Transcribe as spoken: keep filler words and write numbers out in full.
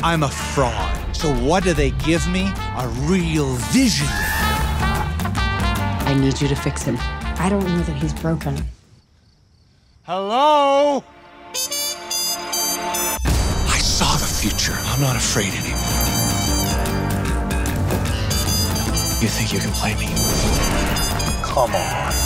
I'm a fraud. So what do they give me? A real vision. I need you to fix him. I don't know that he's broken. Hello? I saw the future. I'm not afraid anymore. You think you can play me? Come on.